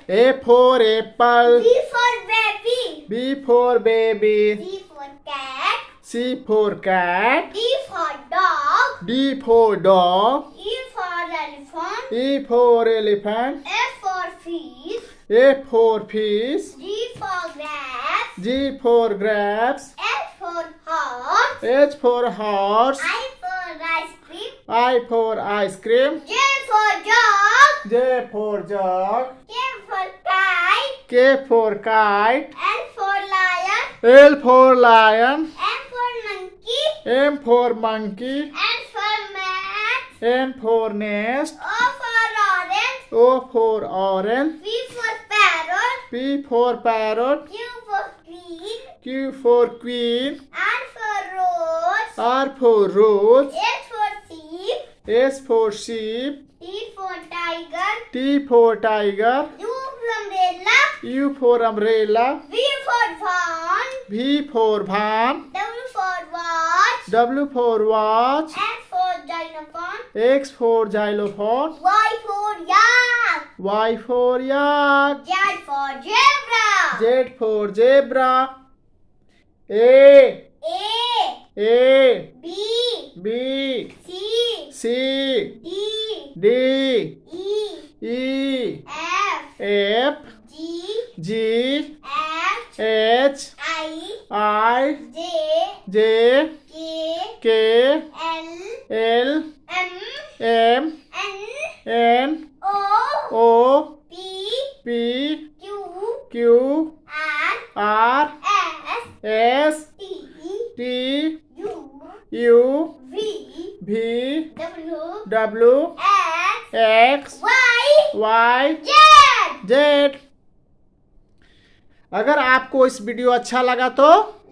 A for apple. B for baby. B for baby. C for cat. C for cat. D for dog. D for dog. E for elephant. E for elephant. F for fish. F for fish. G for grass. G for grapes. H for horse. H for horse. I for ice cream. I for ice cream. J for jug. J for jug. K for kite. K for kite. L for lion. L for lion. M for monkey. M for monkey. N for mat. N for nest. O for orange. O for orange. P for parrot. P for parrot. Q for queen. Q for queen. R for rose. R for rose. S for sheep. S for sheep. T for tiger. T for tiger. U for umbrella. U for umbrella. V for van. V for van. W for watch. W for watch. X for xylophone. X for xylophone. Y for yak. Y for yak. Z for zebra. Z for zebra. A. A. B. B. C. C. D. D. E. E. F. F. G. G. H. H. I. I. J. J. K. K. L. L. M. M. N. N. O. O. P. P. Q. Q. R. R. S. S. T. T. U. U. V. V. W. W. X. X. Y. Y. Z. Z। अगर आपको इस video अच्छा लगा तो